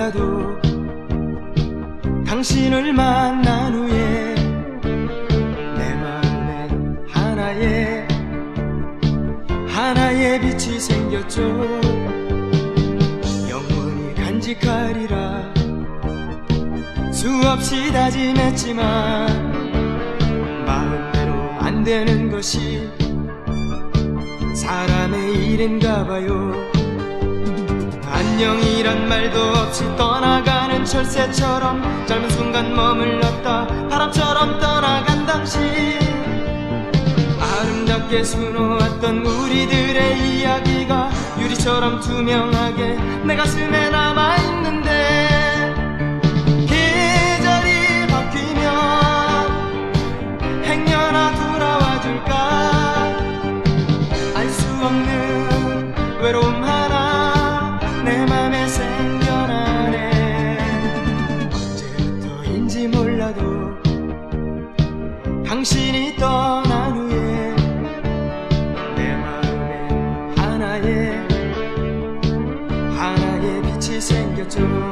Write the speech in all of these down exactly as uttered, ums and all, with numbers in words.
몰라도 당신을 만난 후에 내 마음엔 하나의 하나의 빛이 생겼죠. 영원히 간직하리라 수없이 다짐했지만 마음대로 안 되는 것이 사람의 일인가 봐요. 안녕이란 말도 없이 떠나가는 철새처럼 짧은 순간 머물렀다 바람처럼 떠나간 당신, 아름답게 수놓았던 우리들의 이야기가 유리처럼 투명하게 내 가슴에 남아있는데 계절이 바뀌면 행여나 돌아와줄까 알 수 없는 외로움 하나 내 맘에 생겨나네. 언제부터인지 몰라도 당신이 떠난 후에 내 마음에 하나의 하나의 빛이 생겼죠.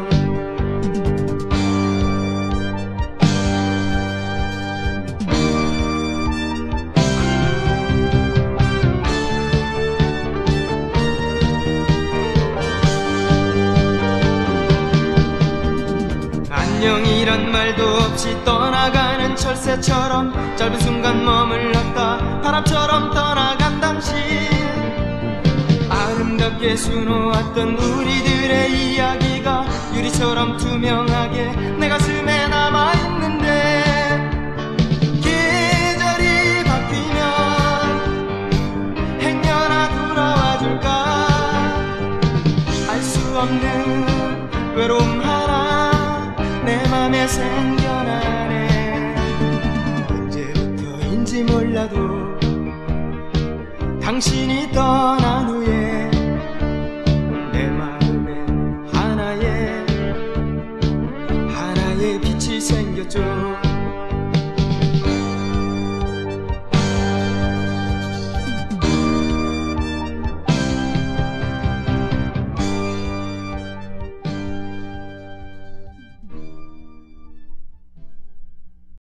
안녕이란 말도 없이 떠나가는 철새처럼 짧은 순간 머물렀다 바람처럼 떠나간 당신, 아름답게 수놓았던 우리들의 이야기가 유리처럼 투명하게 내 가슴에 남아있는데 계절이 바뀌면 행여나 돌아와줄까 알 수 없는 외로움 하나 내 맘에 생겨나네. 언제부터인지 몰라도 당신이 떠나